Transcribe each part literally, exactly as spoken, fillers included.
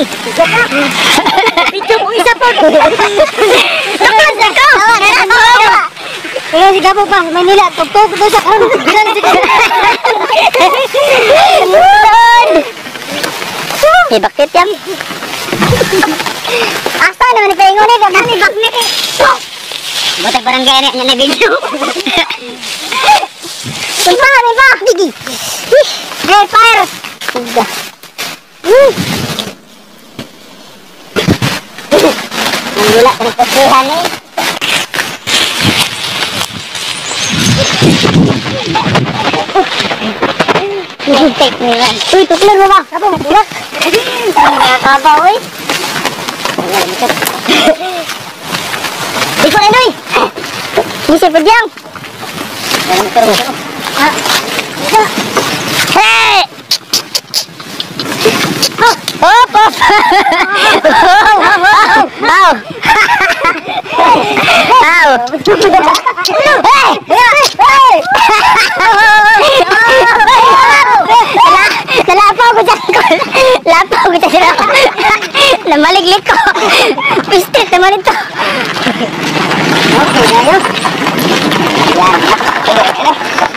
Itu mo isa po. Lakas ako. Kaya si Gabo pa, Manila, tugtog doon sa karon. Eh, bakit yan? Asa naman ipaingon eh, gagani bakit eh. Botag barangay na niya na video. Tulpa, may ba? Digi. Hey, fire. Uga. Manila, kanipagsihan eh. Take me lang. Uy, tuklan mo ba? Kapo, magulak. Nakakabaw eh. Ikaw na Noy. Misi pa diyang. Hey! Hop, hop. Wow, wow, wow. Wow. Hey! Hey! Nalapaw ko dyan ko. Lapaw ko dyan ako. Namaliglik ko. Pistit naman ito. Okay, tayo. Yan.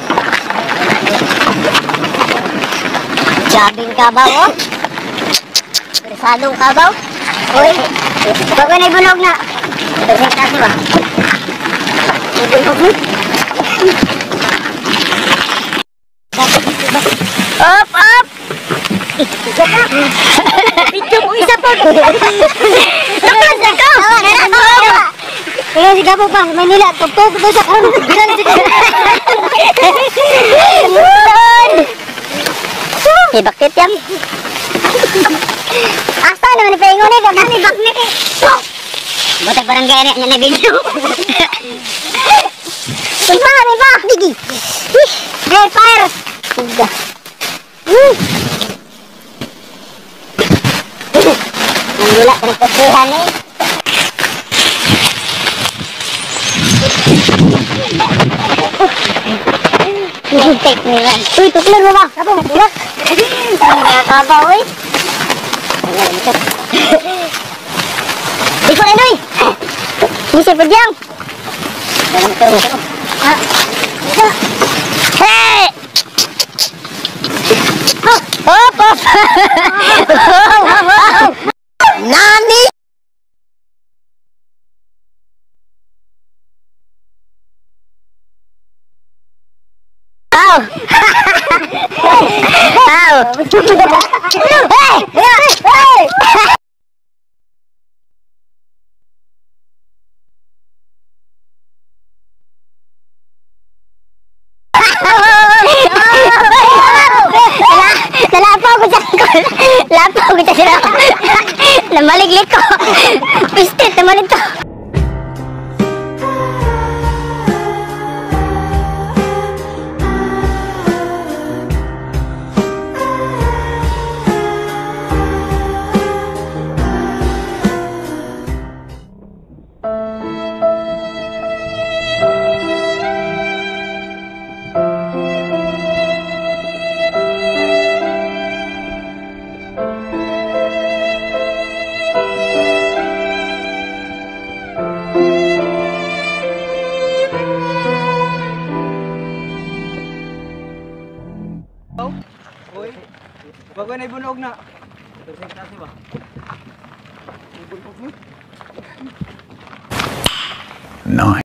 Jabing kabaw, oh. Presadong kabaw. Uy, bago na ibunog na. Presentasi ba? Ibunog mo. Up, up! Ito mo isa po. Lakas ako. Kaya si Gabo pa, Manila, tugtog doon sa karon. Eh, bakit yan? Asa naman ipaingon eh, gagani bakit eh. Botag barangay na niya na video. Tulpa, may ba? Digi. Hey, fire. Uga. Manila, kanipagsihan eh. Take me lang. Uy, tuklan mo ba? Kapo, magulak. Nakakabaw eh. Ikaw na Noy. Misi pa diyang. Hey! Hop, hop. Wow, wow. Nani? Ow! Ow! Hey! Hey! Nalapaw ko dyan ko. Lapaw ko dyan ako. Namaliglik ko. Pistit naman ito. Uy, bago na ibunog na. Presentasi ba? Ibunog mo? Nice.